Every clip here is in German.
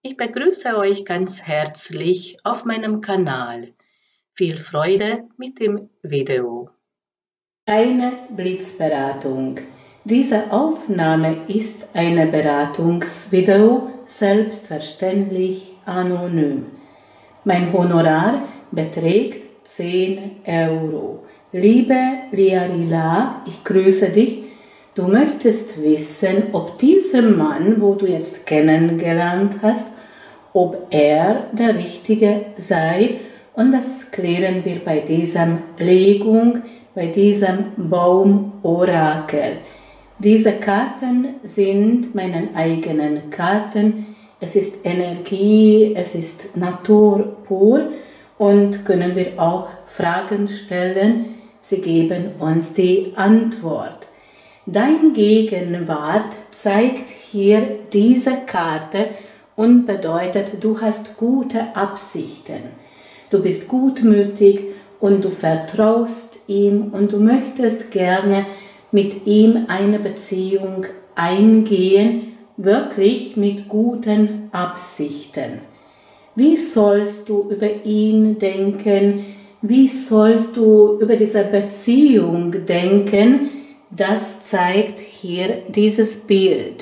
Ich begrüße euch ganz herzlich auf meinem Kanal. Viel Freude mit dem Video. Eine Blitzberatung. Diese Aufnahme ist eine Beratungsvideo, selbstverständlich anonym. Mein Honorar beträgt 10 Euro. Liebe Liarila, ich grüße dich. Du möchtest wissen, ob dieser Mann, wo du jetzt kennengelernt hast, ob er der Richtige sei, und das klären wir bei dieser Legung, bei diesem Baumorakel. Diese Karten sind meine eigenen Karten. Es ist Energie, es ist Natur pur und können wir auch Fragen stellen. Sie geben uns die Antwort. Dein Gegenwart zeigt hier diese Karte und bedeutet, du hast gute Absichten. Du bist gutmütig und du vertraust ihm und du möchtest gerne mit ihm eine Beziehung eingehen, wirklich mit guten Absichten. Wie sollst du über ihn denken? Wie sollst du über diese Beziehung denken? Das zeigt hier dieses Bild.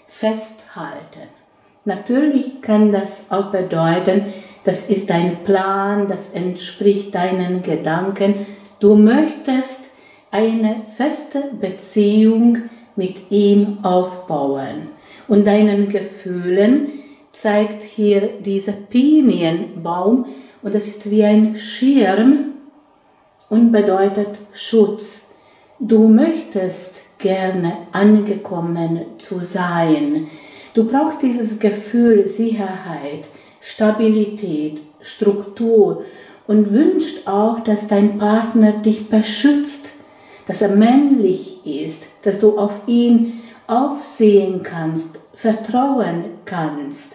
Festhalten. Natürlich kann das auch bedeuten, das ist dein Plan, das entspricht deinen Gedanken. Du möchtest eine feste Beziehung mit ihm aufbauen. Und deinen Gefühlen zeigt hier dieser Pinienbaum, und das ist wie ein Schirm und bedeutet Schutz. Du möchtest gerne angekommen zu sein. Du brauchst dieses Gefühl Sicherheit, Stabilität, Struktur und wünschst auch, dass dein Partner dich beschützt, dass er männlich ist, dass du auf ihn aufsehen kannst, vertrauen kannst.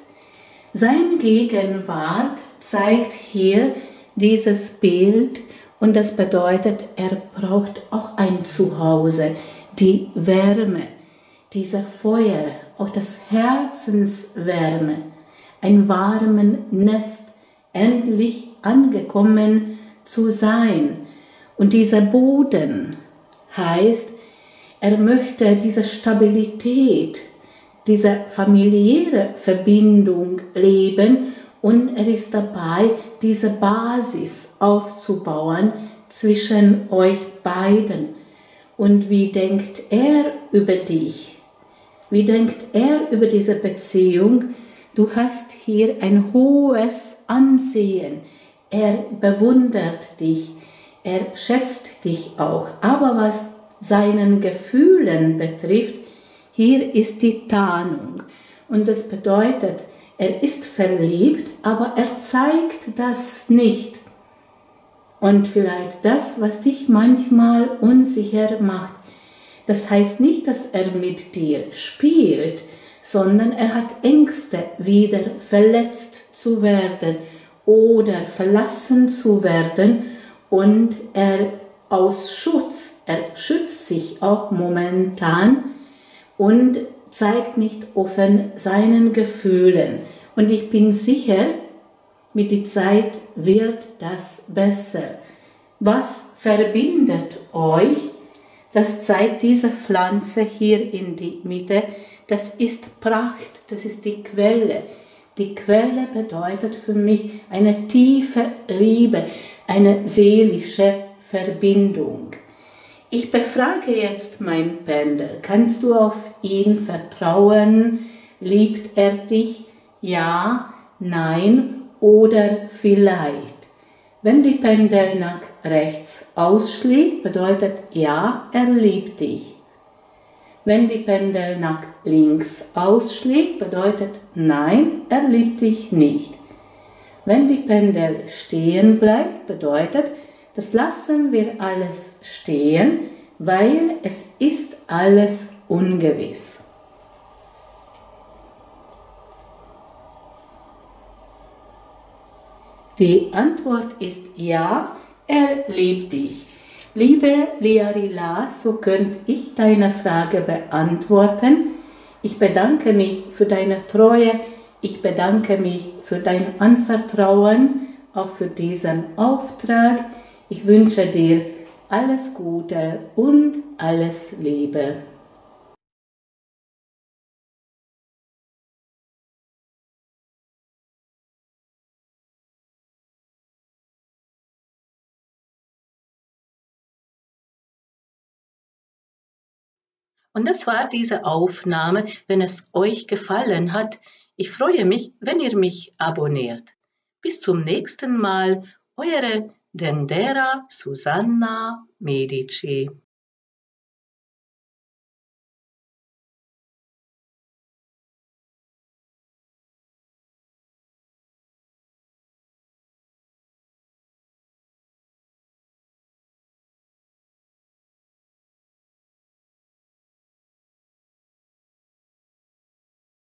Sein Gegenwart zeigt hier dieses Bild. Und das bedeutet, er braucht auch ein Zuhause, die Wärme, dieser Feuer, auch das Herzenswärme, ein warmes Nest, endlich angekommen zu sein. Und dieser Boden heißt, er möchte diese Stabilität, diese familiäre Verbindung leben. Und er ist dabei, diese Basis aufzubauen zwischen euch beiden. Und wie denkt er über dich? Wie denkt er über diese Beziehung? Du hast hier ein hohes Ansehen. Er bewundert dich, er schätzt dich auch. Aber was seinen Gefühlen betrifft, hier ist die Tarnung. Und das bedeutet, er ist verliebt, aber er zeigt das nicht. Und vielleicht das, was dich manchmal unsicher macht. Das heißt nicht, dass er mit dir spielt, sondern er hat Ängste, wieder verletzt zu werden oder verlassen zu werden. Und er aus Schutz, er schützt sich auch momentan und zeigt nicht offen seinen Gefühlen. Und ich bin sicher, mit der Zeit wird das besser. Was verbindet euch? Das zeigt diese Pflanze hier in die Mitte. Das ist Pracht, das ist die Quelle. Die Quelle bedeutet für mich eine tiefe Liebe, eine seelische Verbindung. Ich befrage jetzt mein Pendel. Kannst du auf ihn vertrauen? Liebt er dich? Ja, nein oder vielleicht. Wenn die Pendel nach rechts ausschlägt, bedeutet ja, er liebt dich. Wenn die Pendel nach links ausschlägt, bedeutet nein, er liebt dich nicht. Wenn die Pendel stehen bleibt, bedeutet, das lassen wir alles stehen, weil es ist alles ungewiss. Die Antwort ist ja, er liebt dich. Liebe Liarila, so könnte ich deine Frage beantworten. Ich bedanke mich für deine Treue, Ich bedanke mich für dein Anvertrauen, auch für diesen Auftrag. Ich wünsche dir alles Gute und alles Liebe. Und das war diese Aufnahme. Wenn es euch gefallen hat, ich freue mich, wenn ihr mich abonniert. Bis zum nächsten Mal, eure Dendera Susanna Medici.